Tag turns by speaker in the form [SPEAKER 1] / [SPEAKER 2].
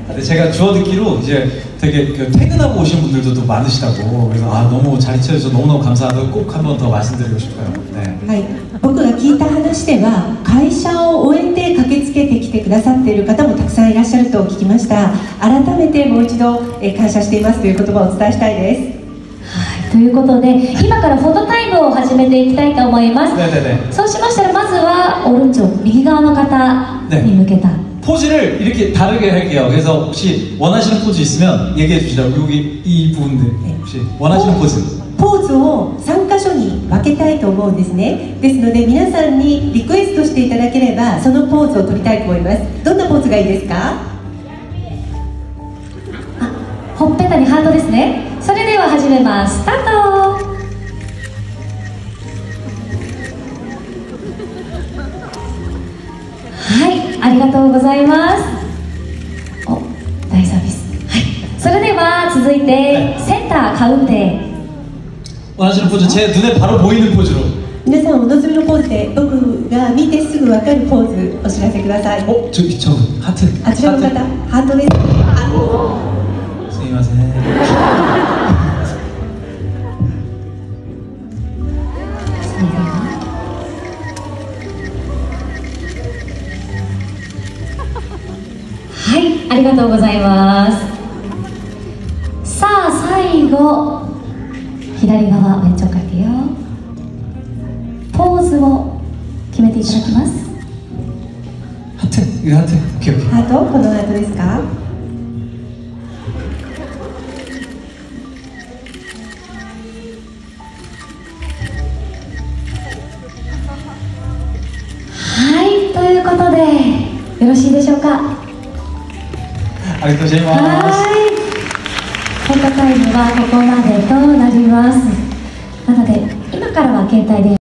[SPEAKER 1] 근데 제가 주워 듣기로 이제 되게 퇴근하고 오신 분들도 또 많으시다고. 그래서 너무 잘 잊혀져서 너무너무 감사하다고 꼭 한 번 더 말씀드리고 싶어요. 네.
[SPEAKER 2] はい、僕が聞いた話では会社を終えて駆けつけてきてくださっている方もたくさんいらっしゃると聞きました。改めてもう一度感謝していますという言葉をお伝えしたいです。
[SPEAKER 3] はい、ということで今からフォトタイムを始めていきたいと思います。そうしましたらまずは오른쪽右側の方に向けた、
[SPEAKER 1] 포즈를 이렇게 다르게 할게요. 그래서 혹시 원하시는 포즈 있으면 얘기해 주시라고. 여기 이 부분들 혹시 원하시는 포즈.
[SPEAKER 2] ポーズを3箇所に分けたいと思うんですね。ですので皆さんにリクエストしていただければそのポーズを取りたいと思います。どんなポーズがいいですか？
[SPEAKER 3] ほっぺたにハートですね。それでは始めます。スタート。はい、ありがとうございます。大サービス。はい、それでは続いてセンターカウンテ。
[SPEAKER 1] 원하시는 포즈 제 눈에 바로 보이는 포즈로.
[SPEAKER 2] 皆さんお望みのポーズで僕が見てすぐ分かるポーズお知らせください。
[SPEAKER 1] 저기 저 하트.
[SPEAKER 2] あちらの方ハートです。
[SPEAKER 1] すみません。
[SPEAKER 3] はい、ありがとうございます。さあ最後左側왼쪽 갈게요。ポーズを決めていただきます。
[SPEAKER 1] ハート、ハート、オッケーオッケー。
[SPEAKER 2] ハート、このハートですか？
[SPEAKER 3] はい、ということでよろしいでしょうか？
[SPEAKER 1] ありがとうございます。
[SPEAKER 3] フォトタイムはここまでとなります。なので今からは携帯で